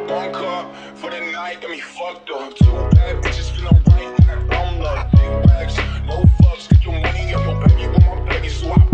One cup for the night, got me fucked up. Two bad bitches feeling right, I'm like big bags, no fucks. Get your money up, your baby with my baby, so I